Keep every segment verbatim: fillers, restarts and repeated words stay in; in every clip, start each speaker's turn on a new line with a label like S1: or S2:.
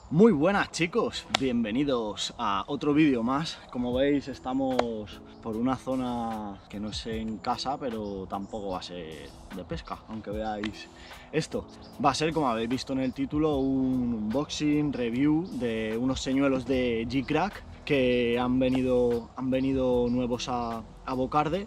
S1: Muy buenas chicos, bienvenidos a otro vídeo más. Como veis estamos por una zona que no es en casa, pero tampoco va a ser de pesca, aunque veáis esto. Va a ser, como habéis visto en el título, un unboxing, review de unos señuelos de G-Crack que han venido, han venido nuevos a, a Bocarde,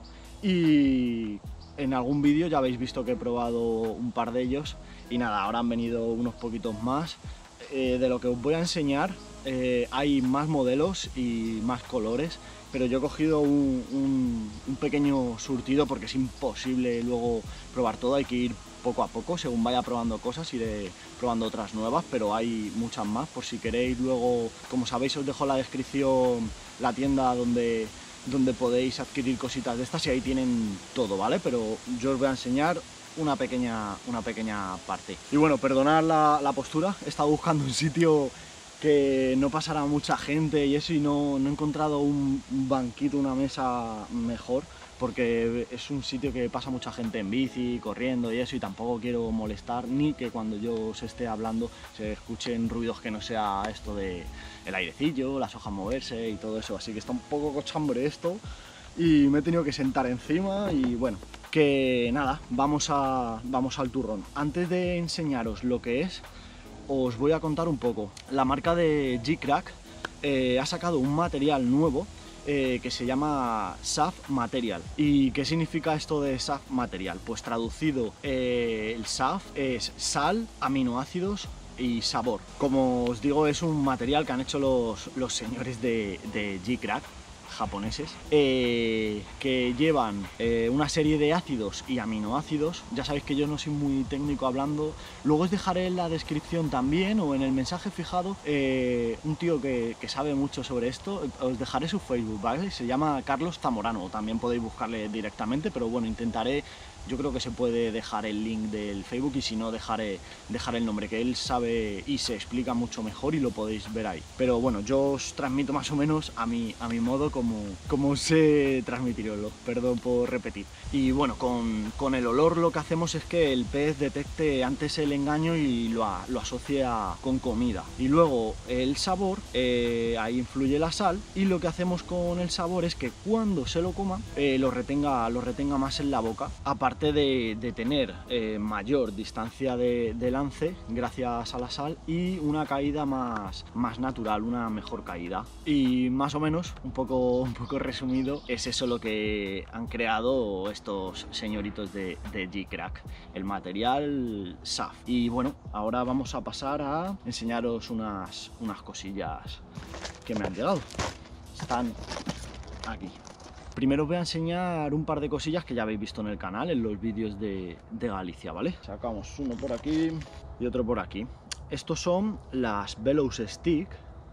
S1: y en algún vídeo ya habéis visto que he probado un par de ellos y nada, ahora han venido unos poquitos más. Eh, de lo que os voy a enseñar, eh, hay más modelos y más colores, pero yo he cogido un, un, un pequeño surtido porque es imposible luego probar todo, hay que ir poco a poco, según vaya probando cosas iré probando otras nuevas, pero hay muchas más. Por si queréis luego, como sabéis, os dejo en la descripción la tienda donde, donde podéis adquirir cositas de estas y ahí tienen todo, ¿vale? Pero yo os voy a enseñar una pequeña, una pequeña parte. Y bueno, perdonad la, la postura, he estado buscando un sitio que no pasara mucha gente y eso, y no, no he encontrado un, un banquito, una mesa mejor, porque es un sitio que pasa mucha gente en bici, corriendo y eso, y tampoco quiero molestar, ni que cuando yo os esté hablando se escuchen ruidos que no sea esto de el airecillo, las hojas moverse y todo eso, así que está un poco cochambre esto y me he tenido que sentar encima. Y bueno, que nada, vamos, a, vamos al turrón. Antes de enseñaros lo que es, os voy a contar un poco. La marca de G-Crack eh, ha sacado un material nuevo eh, que se llama S A F Material. ¿Y qué significa esto de S A F Material? Pues traducido, eh, el S A F es sal, aminoácidos y sabor. Como os digo, es un material que han hecho los, los señores de, de G-Crack, japoneses, eh, que llevan eh, una serie de ácidos y aminoácidos. Ya sabéis que yo no soy muy técnico hablando, luego os dejaré en la descripción también o en el mensaje fijado eh, un tío que, que sabe mucho sobre esto, os dejaré su Facebook, ¿vale? Se llama Carlos Zamorano, también podéis buscarle directamente, pero bueno, intentaré, yo creo que se puede dejar el link del Facebook, y si no dejaré, dejaré el nombre, que él sabe y se explica mucho mejor y lo podéis ver ahí. Pero bueno, yo os transmito más o menos a mi, a mi modo como, como sé transmitiroslo, perdón por repetir. Y bueno, con, con el olor lo que hacemos es que el pez detecte antes el engaño y lo, a, lo asocia con comida. Y luego el sabor, eh, ahí influye la sal, y lo que hacemos con el sabor es que cuando se lo coma eh, lo, retenga, lo retenga más en la boca, aparte De, de tener eh, mayor distancia de, de lance gracias a la sal y una caída más, más natural, una mejor caída. Y más o menos, un poco, un poco resumido, es eso lo que han creado estos señoritos de, de G-Crack, el material S A F. Y bueno, ahora vamos a pasar a enseñaros unas, unas cosillas que me han llegado. Están aquí. Primero os voy a enseñar un par de cosillas que ya habéis visto en el canal, en los vídeos de, de Galicia, ¿vale? Sacamos uno por aquí y otro por aquí. Estos son las Bellows Stick,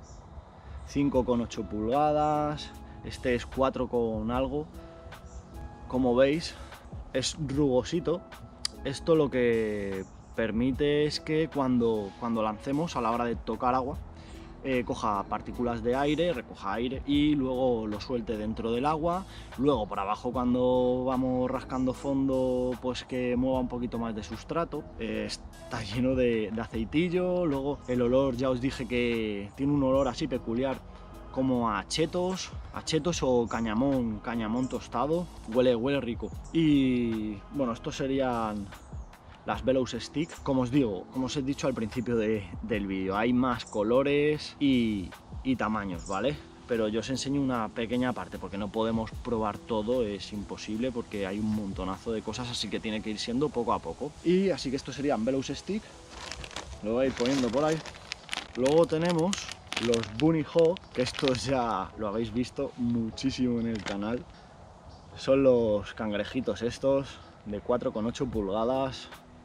S1: cinco coma ocho pulgadas, este es cuatro con algo. Como veis, es rugosito. Esto lo que permite es que cuando, cuando lancemos, a la hora de tocar agua, Eh, coja partículas de aire, recoja aire y luego lo suelte dentro del agua. Luego por abajo, cuando vamos rascando fondo, pues que mueva un poquito más de sustrato. Eh, está lleno de, de aceitillo. Luego el olor, ya os dije que tiene un olor así peculiar, como a chetos, a chetos o cañamón, cañamón tostado. Huele, huele rico. Y bueno, estos serían las Bellows Stick. Como os digo, como os he dicho al principio de, del vídeo, hay más colores y, y tamaños, ¿vale? Pero yo os enseño una pequeña parte porque no podemos probar todo, es imposible porque hay un montonazo de cosas, así que tiene que ir siendo poco a poco. Y así que estos serían Bellows Stick, lo voy a ir poniendo por ahí. Luego tenemos los Bunny Hog, que estos ya lo habéis visto muchísimo en el canal. Son los cangrejitos estos de cuatro coma ocho pulgadas.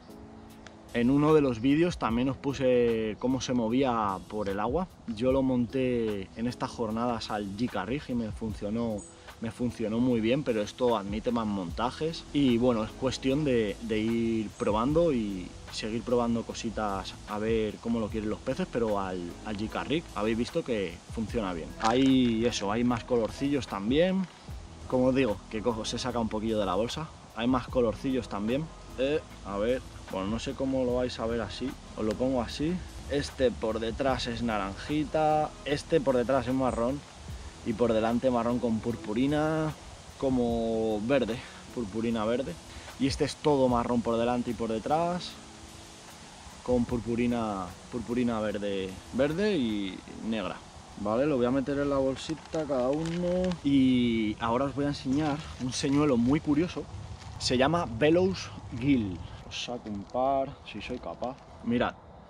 S1: En uno de los vídeos también os puse cómo se movía por el agua. Yo lo monté en estas jornadas al G-Rig y me funcionó, me funcionó muy bien, pero esto admite más montajes. Y bueno, es cuestión de, de ir probando y seguir probando cositas a ver cómo lo quieren los peces, pero al, al G-Rig habéis visto que funciona bien. Hay eso, hay más colorcillos también. Como digo, que cojo, se saca un poquillo de la bolsa. Hay más colorcillos también. Eh, a ver, bueno, no sé cómo lo vais a ver así. Os lo pongo así. este por detrás es naranjita, este por detrás es marrón y por delante marrón con purpurina como verde, purpurina verde. Y este es todo marrón por delante y por detrás con purpurina, purpurina verde, verde y negra. Vale, lo voy a meter en la bolsita cada uno y ahora os voy a enseñar un señuelo muy curioso. Se llama Bellows Gill. Os saco un par, si soy capaz. Mirad.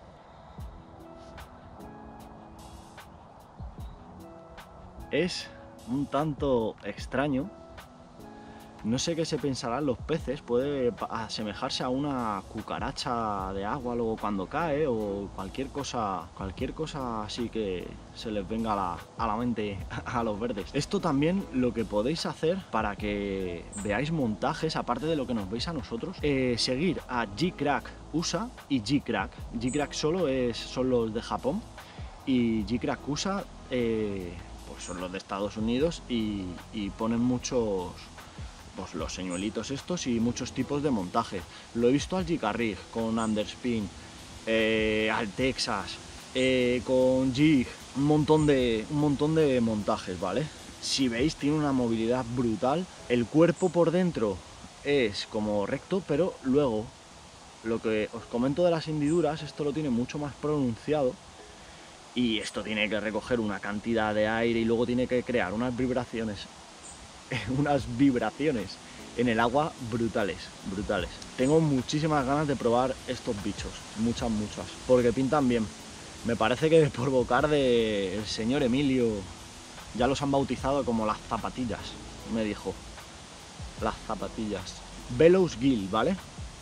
S1: Es un tanto extraño. No sé qué se pensarán los peces, puede asemejarse a una cucaracha de agua luego cuando cae o cualquier cosa, cualquier cosa así que se les venga a la, a la mente a los verdes. Esto también lo que podéis hacer para que veáis montajes, aparte de lo que nos veis a nosotros, eh, seguir a G-Crack U S A y G-Crack. G-Crack solo es, son los de Japón y G-Crack U S A eh, pues son los de Estados Unidos y, y ponen muchos... pues los señuelitos estos y muchos tipos de montaje. Lo he visto al G-Carrig con Underspin, eh, al Texas, eh, con Jig, un montón de un montón de montajes, ¿vale? Si veis tiene una movilidad brutal, el cuerpo por dentro es como recto, pero luego lo que os comento de las hendiduras, esto lo tiene mucho más pronunciado y esto tiene que recoger una cantidad de aire y luego tiene que crear unas vibraciones unas vibraciones en el agua brutales, brutales. Tengo muchísimas ganas de probar estos bichos, muchas, muchas, porque pintan bien. Me parece que por bocar del señor Emilio ya los han bautizado como las zapatillas, me dijo. Las zapatillas. Bellows Gill, ¿vale?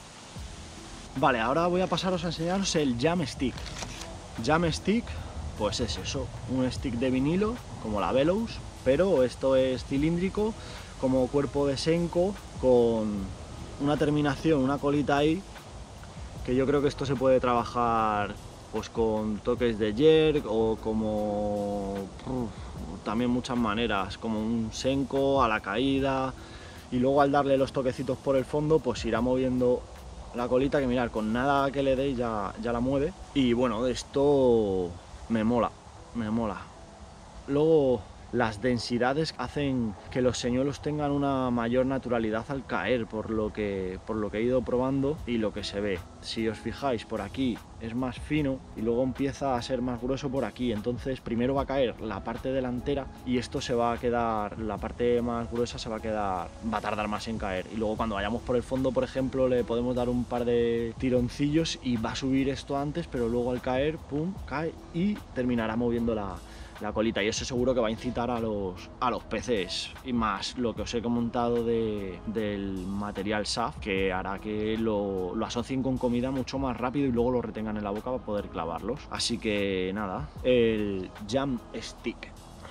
S1: Vale, ahora voy a pasaros a enseñaros el Jam Stick. Jam Stick, pues es eso, un stick de vinilo, como la Bellows, pero esto es cilíndrico, como cuerpo de Senko, con una terminación, una colita ahí, que yo creo que esto se puede trabajar pues con toques de jerk o como uf, también muchas maneras, como un Senko a la caída, y luego al darle los toquecitos por el fondo pues irá moviendo la colita, que mirad, con nada que le deis ya, ya la mueve. Y bueno, esto me mola, me mola. Luego las densidades hacen que los señuelos tengan una mayor naturalidad al caer, por lo que, por lo que he ido probando y lo que se ve. Si os fijáis, por aquí es más fino y luego empieza a ser más grueso por aquí, entonces primero va a caer la parte delantera y esto se va a quedar, la parte más gruesa se va a quedar, va a tardar más en caer, y luego cuando vayamos por el fondo, por ejemplo, le podemos dar un par de tironcillos y va a subir esto antes, pero luego al caer, pum, cae y terminará moviendo la la colita, y eso seguro que va a incitar a los, a los peces, y más lo que os he comentado de, del material S A F, que hará que lo, lo asocien con comida mucho más rápido y luego lo retengan en la boca para poder clavarlos. Así que nada, el Jam Stick.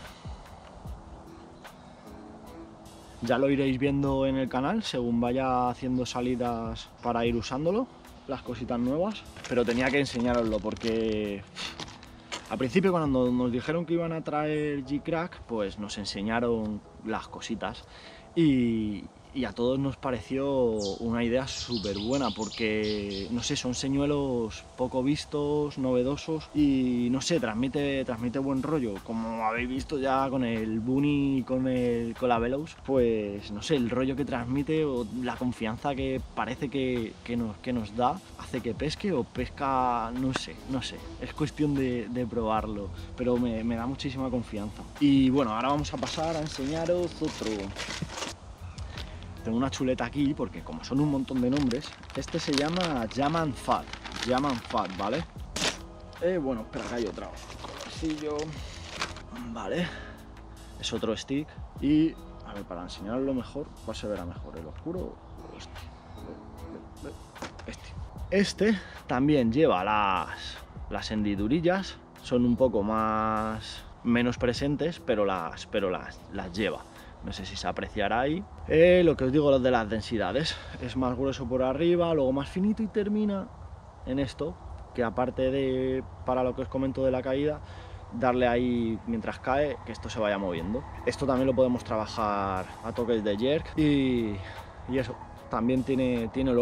S1: Ya lo iréis viendo en el canal según vaya haciendo salidas para ir usándolo, las cositas nuevas, pero tenía que enseñaroslo porque al principio, cuando nos dijeron que iban a traer G-Crack, pues nos enseñaron las cositas y, y a todos nos pareció una idea súper buena porque, no sé, son señuelos poco vistos, novedosos y, no sé, transmite, transmite buen rollo. Como habéis visto ya con el Bunny y con, el, con la Bellows, pues, no sé, el rollo que transmite o la confianza que parece que, que, nos, que nos da hace que pesque o pesca, no sé, no sé. Es cuestión de, de probarlo, pero me, me da muchísima confianza. Y bueno, ahora vamos a pasar a enseñaros otro. Tengo una chuleta aquí porque como son un montón de nombres, este se llama Jam and Fat, Jam and Fat, ¿vale? Eh, bueno, espera, que hay otra. Colorcillo, vale. Es otro stick y, a ver, para enseñarlo mejor, ¿cuál se verá mejor? ¿El oscuro o este? Este. Este también lleva las, las hendidurillas, son un poco más, menos presentes, pero las, pero las, las lleva. No sé si se apreciará ahí. Eh, lo que os digo, lo de las densidades. Es más grueso por arriba, luego más finito y termina en esto, que aparte de, para lo que os comento de la caída, darle ahí mientras cae, que esto se vaya moviendo. Esto también lo podemos trabajar a toques de jerk y, y eso, también tiene, tiene olor.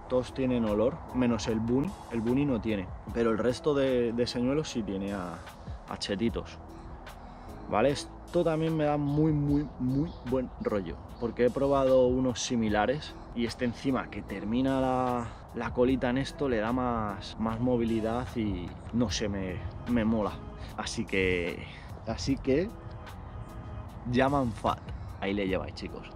S1: todos tienen olor, menos el bunny. El bunny no tiene, pero el resto de, de señuelos sí tiene a, a chetitos, ¿vale? Esto también me da muy, muy, muy buen rollo, porque he probado unos similares y este encima que termina la, la colita en esto le da más, más movilidad y no sé, me, me mola. Así que, así que, llaman fat, ahí le lleváis, chicos.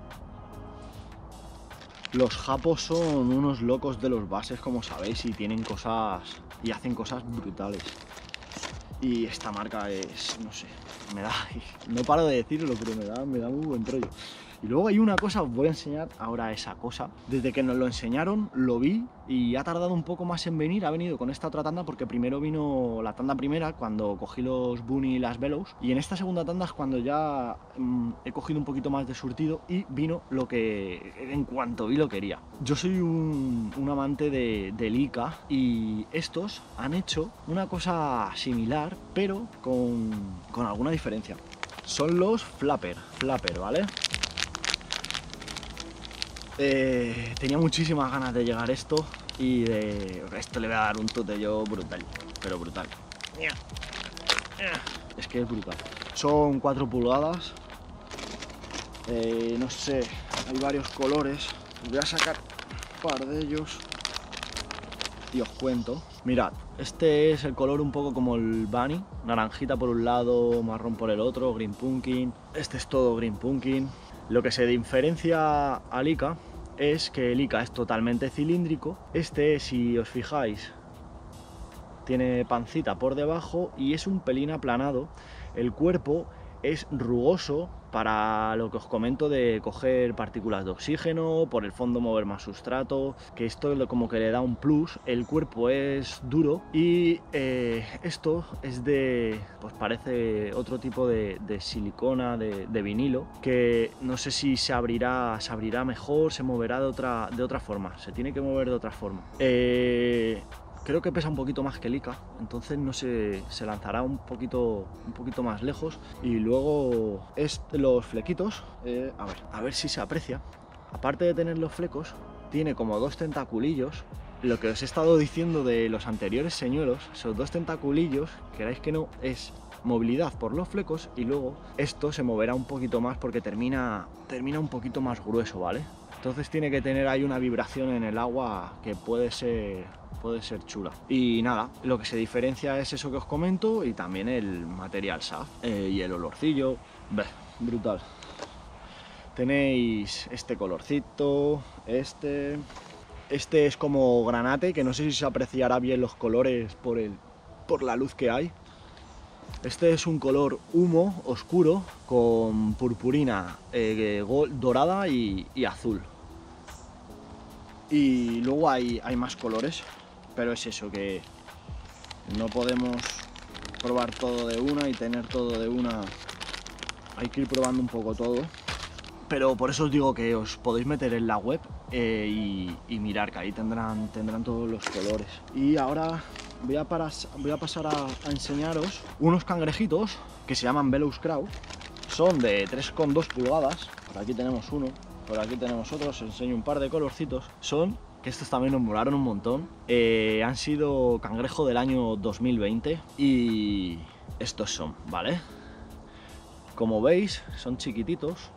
S1: Los japos son unos locos de los bases, como sabéis, y tienen cosas y hacen cosas brutales. Y esta marca es, no sé, me da, no paro de decirlo, pero me da, me da muy buen rollo. Y luego hay una cosa, os voy a enseñar ahora esa cosa. Desde que nos lo enseñaron, lo vi y ha tardado un poco más en venir. Ha venido con esta otra tanda porque primero vino la tanda primera cuando cogí los Bunny y las Velours. Y en esta segunda tanda es cuando ya mmm, he cogido un poquito más de surtido y vino lo que en cuanto vi lo quería. Yo soy un, un amante de, de Leica y estos han hecho una cosa similar, pero con, con alguna diferencia. Son los Flapper, Flapper, ¿vale? Eh, tenía muchísimas ganas de llegar a esto y de esto le voy a dar un tote yo brutal, pero brutal. Es que es brutal. Son cuatro pulgadas, eh, no sé, hay varios colores. Voy a sacar un par de ellos y os cuento. Mirad, este es el color un poco como el Bunny, naranjita por un lado, marrón por el otro, green pumpkin. Este es todo green pumpkin. Lo que se diferencia a Leica es que el Leica es totalmente cilíndrico. Este, si os fijáis, tiene pancita por debajo y es un pelín aplanado. El cuerpo es rugoso para lo que os comento de coger partículas de oxígeno, por el fondo mover más sustrato, que esto es lo como que le da un plus. El cuerpo es duro y eh, esto es de, pues parece otro tipo de, de silicona, de, de vinilo, que no sé si se abrirá, se abrirá mejor, se moverá de otra, de otra forma, se tiene que mover de otra forma. Eh, Creo que pesa un poquito más que Leica, entonces no sé, se lanzará un poquito, un poquito más lejos. Y luego es los flequitos, eh, a ver, a ver si se aprecia. Aparte de tener los flecos, tiene como dos tentaculillos. Lo que os he estado diciendo de los anteriores señuelos, esos dos tentaculillos, queráis que no, es movilidad por los flecos y luego esto se moverá un poquito más porque termina, termina un poquito más grueso, ¿vale? Entonces tiene que tener ahí una vibración en el agua que puede ser, puede ser chula. Y nada, lo que se diferencia es eso que os comento y también el material S A F eh, y el olorcillo. Bé, brutal. Tenéis este colorcito, este... Este es como granate, que no sé si se apreciará bien los colores por, el, por la luz que hay. Este es un color humo oscuro con purpurina eh, dorada y, y azul. Y luego hay, hay más colores, pero es eso, que no podemos probar todo de una y tener todo de una. Hay que ir probando un poco todo. Pero por eso os digo que os podéis meter en la web eh, y, y mirar, que ahí tendrán, tendrán todos los colores. Y ahora voy a, paras, voy a pasar a, a enseñaros unos cangrejitos que se llaman Velours Crow. Son de tres coma dos pulgadas. Por aquí tenemos uno, por aquí tenemos otro. Os enseño un par de colorcitos. Son, que estos también nos molaron un montón. Eh, han sido cangrejo del año dos mil veinte y estos son, ¿vale? Como veis, son chiquititos.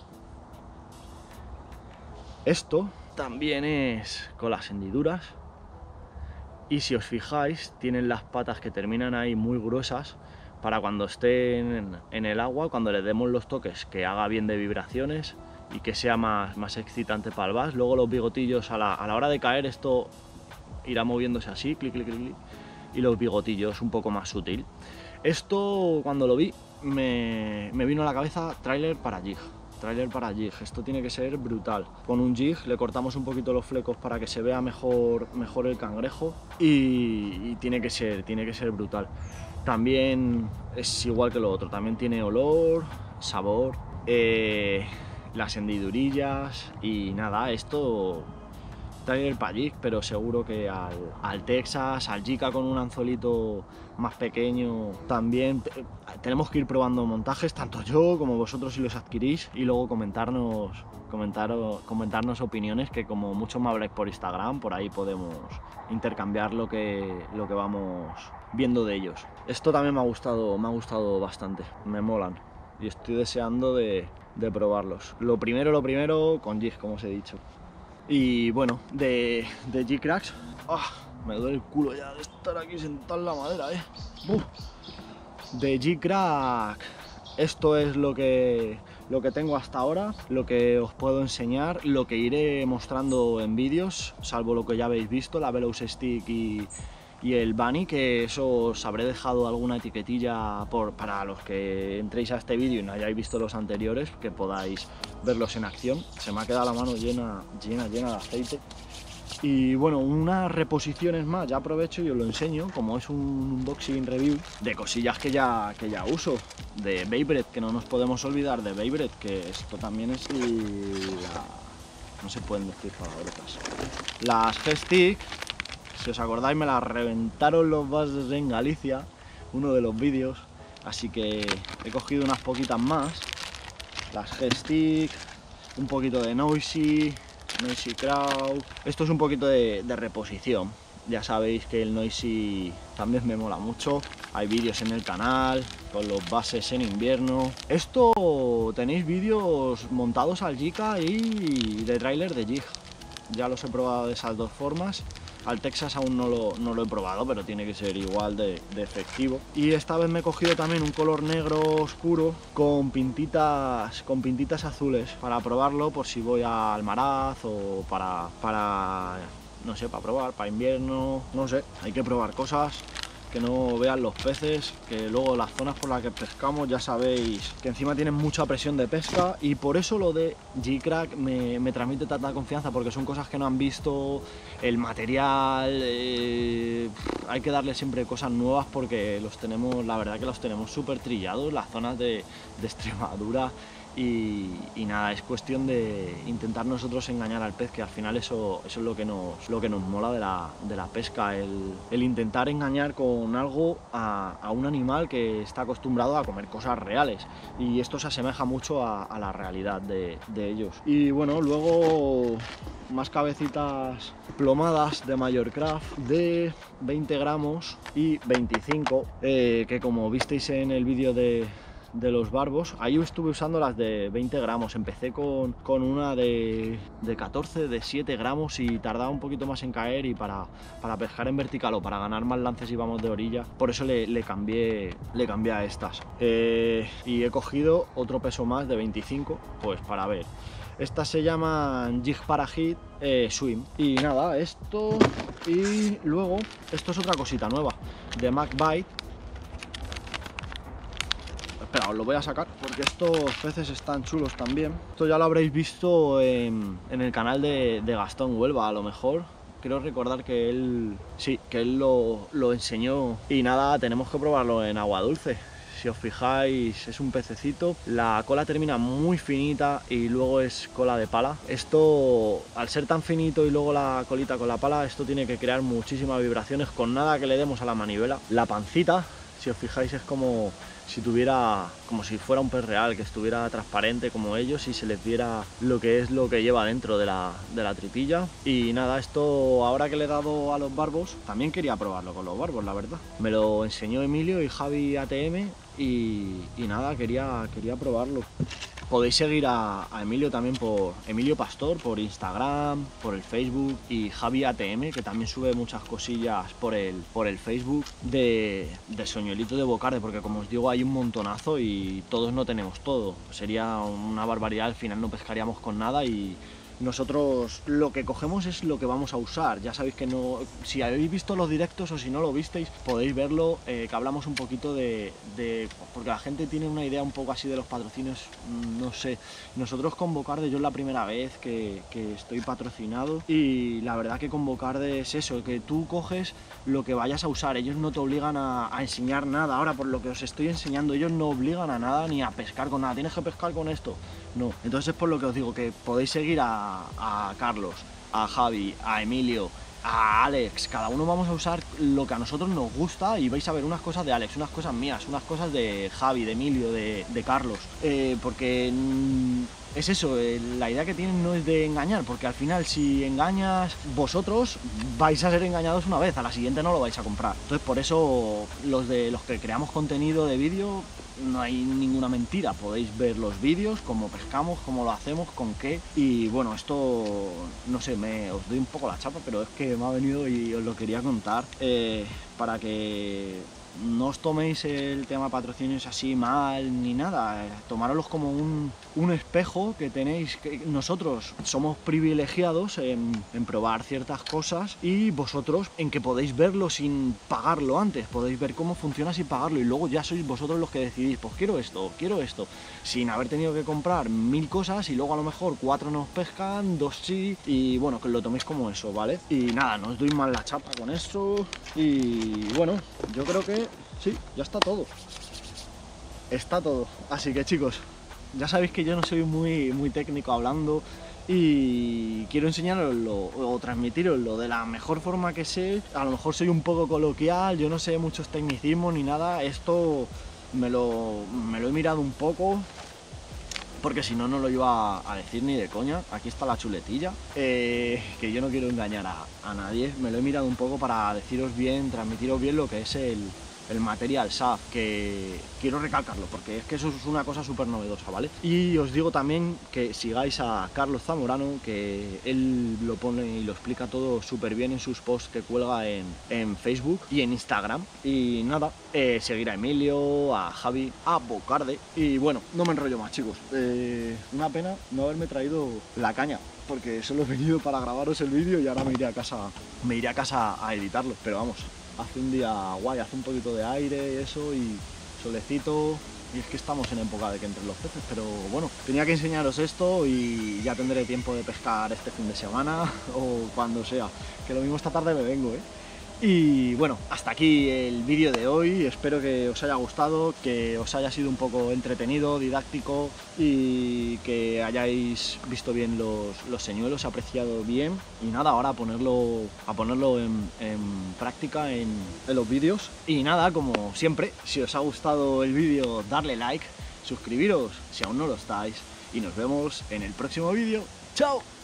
S1: Esto también es con las hendiduras y si os fijáis tienen las patas que terminan ahí muy gruesas para cuando estén en el agua, cuando le demos los toques, que haga bien de vibraciones y que sea más, más excitante para el bass. Luego los bigotillos a la, a la hora de caer esto irá moviéndose así, clic, clic, clic, clic, y los bigotillos un poco más sutil. Esto cuando lo vi me, me vino a la cabeza tráiler para jig. Trailer para jig, esto tiene que ser brutal. Con un jig le cortamos un poquito los flecos para que se vea mejor, mejor el cangrejo y, y tiene que ser, tiene que ser brutal. También es igual que lo otro, también tiene olor, sabor, eh, las hendidurillas y nada, esto trailer para jig, pero seguro que al, al Texas, al Jika con un anzuelito más pequeño también. Tenemos que ir probando montajes, tanto yo como vosotros si los adquirís, y luego comentarnos, comentaros, comentarnos opiniones, que como muchos me habláis por Instagram, por ahí podemos intercambiar lo que, lo que vamos viendo de ellos. Esto también me ha gustado, me ha gustado bastante, me molan y estoy deseando de, de probarlos. Lo primero, lo primero con jig, como os he dicho. Y bueno, de, de G-Cracks, ¡oh! Me duele el culo ya de estar aquí sentado en la madera, eh. ¡Buf! De G-Crack, esto es lo que, lo que tengo hasta ahora, lo que os puedo enseñar, lo que iré mostrando en vídeos, salvo lo que ya habéis visto, la Veloz Stick y, y el Bunny, que eso os habré dejado alguna etiquetilla por, para los que entréis a este vídeo y no hayáis visto los anteriores, que podáis verlos en acción. Se me ha quedado la mano llena, llena, llena de aceite. Y bueno, unas reposiciones más, ya aprovecho y os lo enseño, como es un unboxing review de cosillas que ya, que ya uso, de Beyblade, que no nos podemos olvidar de Beyblade, que esto también es la... no se pueden decir palabrotas. Las G-Stick, si os acordáis, me las reventaron los bases en Galicia, uno de los vídeos, así que he cogido unas poquitas más. Las G-Stick, un poquito de Noisy, Noisy Crowd. Esto es un poquito de, de reposición. Ya sabéis que el Noisy también me mola mucho. Hay vídeos en el canal con los bases en invierno. Esto tenéis vídeos montados al Jika y de tráiler de jig. Ya los he probado de esas dos formas. Al Texas aún no lo, no lo he probado, pero tiene que ser igual de, de efectivo. Y esta vez me he cogido también un color negro oscuro con pintitas, con pintitas azules para probarlo por si voy a Almaraz o para, para, no sé, para probar, para invierno, no sé, hay que probar cosas. Que no vean los peces, que luego las zonas por las que pescamos ya sabéis que encima tienen mucha presión de pesca, y por eso lo de G-Crack me, me transmite tanta confianza, porque son cosas que no han visto, el material, eh, hay que darle siempre cosas nuevas porque los tenemos, la verdad que los tenemos súper trillados, las zonas de, de Extremadura. Y, y nada, es cuestión de intentar nosotros engañar al pez, que al final eso, eso es lo que nos, lo que nos mola de la, de la pesca, el, el intentar engañar con algo a, a un animal que está acostumbrado a comer cosas reales, y esto se asemeja mucho a, a la realidad de, de ellos. Y bueno, luego más cabecitas plomadas de Mallorcraft de veinte gramos y veinticinco, eh, que como visteis en el vídeo de de los barbos, ahí estuve usando las de veinte gramos, empecé con, con una de, de catorce, de siete gramos, y tardaba un poquito más en caer, y para, para pescar en vertical o para ganar más lances íbamos de orilla, por eso le, le, cambié, le cambié a estas, eh, y he cogido otro peso más de veinticinco, pues para ver. Estas se llaman Jig para Hit eh, Swim. Y nada, esto, y luego esto es otra cosita nueva de MacBite. Espera, os lo voy a sacar porque estos peces están chulos también. Esto ya lo habréis visto en, en el canal de, de Gastón Huelva, a lo mejor. Creo recordar que él, sí, que él lo, lo enseñó. Y nada, tenemos que probarlo en agua dulce. Si os fijáis, es un pececito, la cola termina muy finita y luego es cola de pala. Esto, al ser tan finito y luego la colita con la pala, esto tiene que crear muchísimas vibraciones con nada que le demos a la manivela. La pancita, si os fijáis, es como si tuviera, como si fuera un pez real, que estuviera transparente como ellos y se les viera lo que es lo que lleva dentro de la, de la tripilla. Y nada, esto ahora que le he dado a los barbos, también quería probarlo con los barbos, la verdad. Me lo enseñó Emilio y Javi A T M y, y nada, quería, quería probarlo. Podéis seguir a, a Emilio también por Emilio Pastor, por Instagram, por el Facebook, y Javi A T M, que también sube muchas cosillas por el, por el Facebook de, de Soñuelito de Bocarde, porque como os digo hay un montonazo y todos no tenemos todo. Sería una barbaridad, al final no pescaríamos con nada, y nosotros lo que cogemos es lo que vamos a usar. Ya sabéis que no, si habéis visto los directos o si no lo visteis, podéis verlo, eh, que hablamos un poquito de, de, porque la gente tiene una idea un poco así de los patrocinios, no sé. Nosotros con Bocarde, yo es la primera vez que, que estoy patrocinado, y la verdad que con Bocarde es eso, que tú coges lo que vayas a usar, ellos no te obligan a, a enseñar nada. Ahora, por lo que os estoy enseñando, ellos no obligan a nada ni a pescar con nada, tienes que pescar con esto, no. Entonces es por lo que os digo, que podéis seguir a, a Carlos, a Javi, a Emilio, a Alex, cada uno vamos a usar lo que a nosotros nos gusta y vais a ver unas cosas de Alex, unas cosas mías, unas cosas de Javi, de Emilio, de, de Carlos, eh, porque mmm, es eso, eh, la idea que tienen no es de engañar, porque al final si engañas vosotros vais a ser engañados una vez, a la siguiente no lo vais a comprar. Entonces por eso los de los que creamos contenido de vídeo no hay ninguna mentira, podéis ver los vídeos, cómo pescamos, cómo lo hacemos, con qué, y bueno, esto no sé, me, os doy un poco la chapa, pero es que me ha venido y os lo quería contar eh, para que no os toméis el tema patrocinios así mal ni nada, tomároslos como un, un espejo que tenéis, que nosotros somos privilegiados en, en probar ciertas cosas y vosotros en que podéis verlo sin pagarlo antes, podéis ver cómo funciona sin pagarlo y luego ya sois vosotros los que decidís, pues quiero esto, quiero esto, sin haber tenido que comprar mil cosas y luego a lo mejor cuatro nos pescan, dos sí, y bueno, que lo toméis como eso, ¿vale? Y nada, no os doy mal la chapa con eso y bueno, yo creo que sí, ya está todo. Está todo. Así que chicos, ya sabéis que yo no soy muy, muy técnico hablando y quiero enseñaroslo o transmitiroslo de la mejor forma que sé. A lo mejor soy un poco coloquial, yo no sé muchos tecnicismos ni nada. Esto me lo, me lo he mirado un poco, porque si no, no lo iba a decir ni de coña. Aquí está la chuletilla, eh, que yo no quiero engañar a, a nadie. Me lo he mirado un poco para deciros bien, transmitiros bien lo que es el... el material S A F, que quiero recalcarlo porque es que eso es una cosa súper novedosa, ¿vale? Y os digo también que sigáis a Carlos Zamorano, que él lo pone y lo explica todo súper bien en sus posts que cuelga en, en Facebook y en Instagram. Y nada, eh, seguir a Emilio, a Javi, a Bocarde. Y bueno, no me enrollo más, chicos. Eh, una pena no haberme traído la caña, porque solo he venido para grabaros el vídeo y ahora me iré a casa, me iré a casa a editarlo, pero vamos, hace un día guay, hace un poquito de aire y eso, y solecito, y es que estamos en época de que entren los peces, pero bueno, tenía que enseñaros esto y ya tendré tiempo de pescar este fin de semana o cuando sea, que lo mismo esta tarde me vengo, ¿eh? Y bueno, hasta aquí el vídeo de hoy, espero que os haya gustado, que os haya sido un poco entretenido, didáctico y que hayáis visto bien los, los señuelos, apreciado bien. Y nada, ahora a ponerlo, a ponerlo en, en práctica en, en los vídeos. Y nada, como siempre, si os ha gustado el vídeo, darle like, suscribiros si aún no lo estáis y nos vemos en el próximo vídeo. ¡Chao!